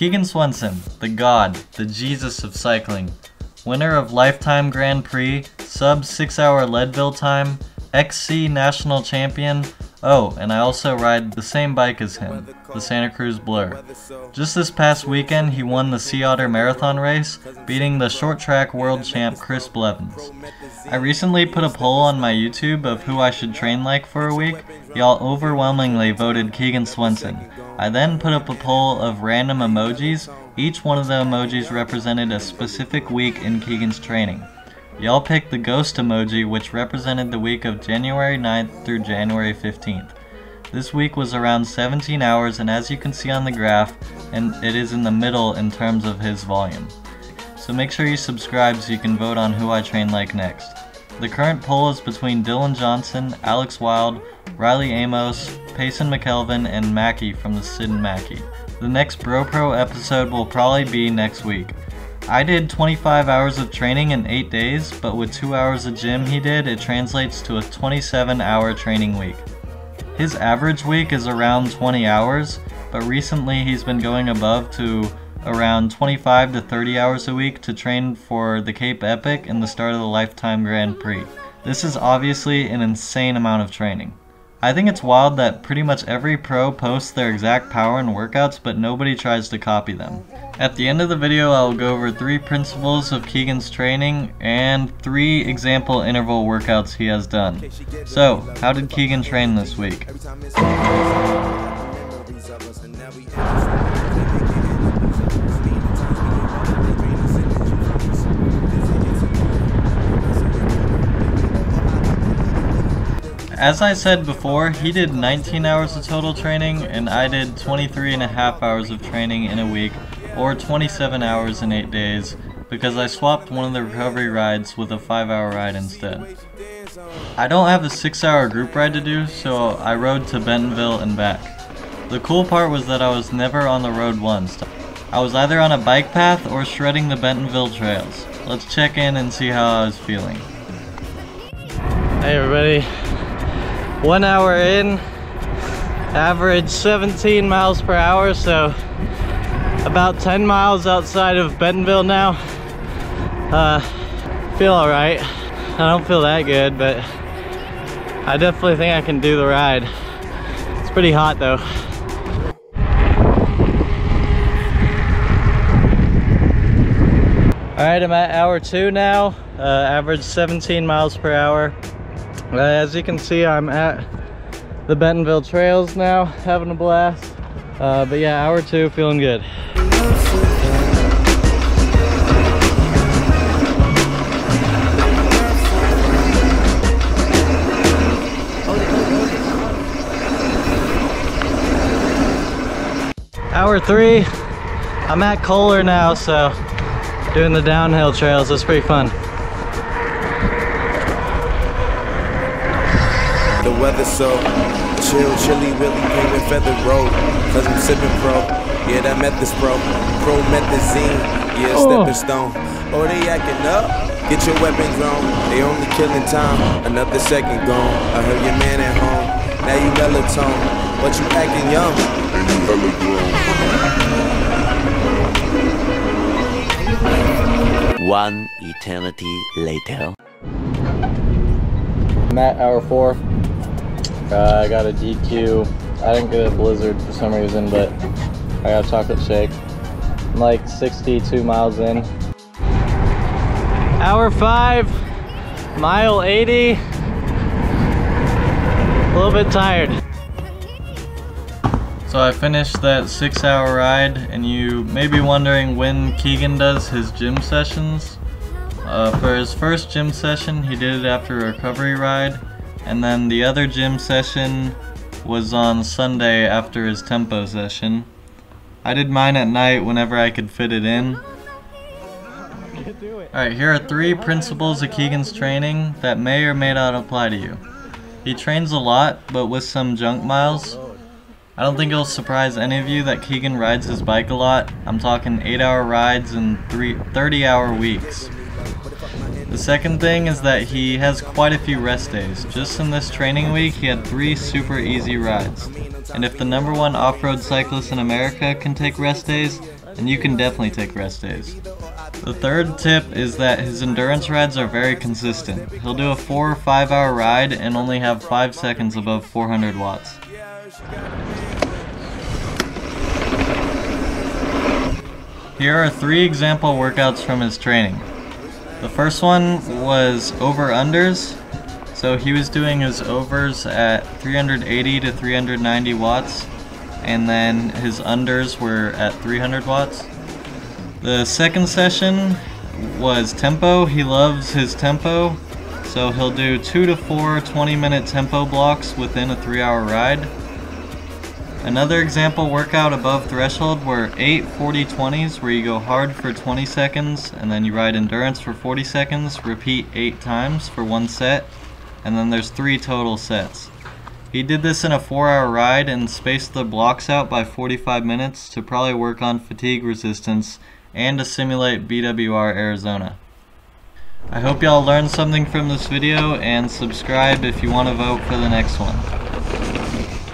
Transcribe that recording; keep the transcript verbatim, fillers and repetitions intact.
Keegan Swenson, the god, the Jesus of cycling, winner of Lifetime Grand Prix, sub six hour Leadville time, X C national champion. Oh, and I also ride the same bike as him, the Santa Cruz Blur. Just this past weekend, he won the Sea Otter Marathon race, beating the short track world champ Chris Blevins. I recently put a poll on my YouTube of who I should train like for a week. Y'all overwhelmingly voted Keegan Swenson. I then put up a poll of random emojis. Each one of the emojis represented a specific week in Keegan's training. Y'all picked the ghost emoji, which represented the week of January ninth through January fifteenth. This week was around seventeen hours, and as you can see on the graph, and it is in the middle in terms of his volume. So make sure you subscribe so you can vote on who I train like next. The current poll is between Dylan Johnson, Alex Wild, Riley Amos, Payson McKelvin, and Mackie from the Sid and Mackie. The next BroPro episode will probably be next week. I did twenty-five hours of training in eight days, but with two hours of gym he did, it translates to a twenty-seven hour training week. His average week is around twenty hours, but recently he's been going above to around twenty-five to thirty hours a week to train for the Cape Epic and the start of the Lifetime Grand Prix. This is obviously an insane amount of training. I think it's wild that pretty much every pro posts their exact power and workouts, but nobody tries to copy them. At the end of the video, I will go over three principles of Keegan's training and three example interval workouts he has done. So, how did Keegan train this week? As I said before, he did nineteen hours of total training, and I did twenty-three and a half hours of training in a week, or twenty-seven hours in eight days, because I swapped one of the recovery rides with a five hour ride instead. I don't have a six hour group ride to do, so I rode to Bentonville and back. The cool part was that I was never on the road once. I was either on a bike path or shredding the Bentonville trails. Let's check in and see how I was feeling. Hey everybody. One hour in, average seventeen miles per hour, so about ten miles outside of Bentonville now. Uh, feel alright. I don't feel that good, but I definitely think I can do the ride. It's pretty hot though. Alright, I'm at hour two now, uh, average seventeen miles per hour. Uh, as you can see, I'm at the Bentonville trails now, having a blast. Uh, but yeah, hour two, feeling good. Hour three, I'm at Kohler now, so doing the downhill trails. That's pretty fun. The weather's so chill, chilly, really painted feather road. Cause I'm sipping pro, yeah, that meth is pro. Pro methazine, yeah, oh. stepping stone. Oh, they acting up, get your weapons on. They only killing time, another second gone. I heard your man at home, now you melatonin. But you acting young, and you hella grown. One eternity later. I'm at hour four. Uh, I got a D Q. I didn't get a blizzard for some reason, but I got a chocolate shake. I'm like sixty-two miles in. Hour five, mile eighty. A little bit tired. So I finished that six hour ride, and you may be wondering when Keegan does his gym sessions. Uh, for his first gym session, he did it after a recovery ride. And then the other gym session was on Sunday after his tempo session. I did mine at night whenever I could fit it in. Alright, here are three principles of Keegan's training that may or may not apply to you. He trains a lot, but with some junk miles. I don't think it'll surprise any of you that Keegan rides his bike a lot. I'm talking eight hour rides and thirty hour weeks. The second thing is that he has quite a few rest days. Just in this training week, he had three super easy rides. And if the number one off-road cyclist in America can take rest days, then you can definitely take rest days. The third tip is that his endurance rides are very consistent. He'll do a four or five hour ride and only have five seconds above four hundred watts. Here are three example workouts from his training. The first one was over-unders. So he was doing his overs at three hundred eighty to three hundred ninety watts, and then his unders were at three hundred watts. The second session was tempo. He loves his tempo, so he'll do two to four twenty minute tempo blocks within a three hour ride. Another example workout above threshold were eight forty twenties, where you go hard for twenty seconds and then you ride endurance for forty seconds, repeat eight times for one set, and then there's three total sets. He did this in a four hour ride and spaced the blocks out by forty-five minutes to probably work on fatigue resistance and to simulate B W R Arizona. I hope y'all learned something from this video, and subscribe if you want to vote for the next one.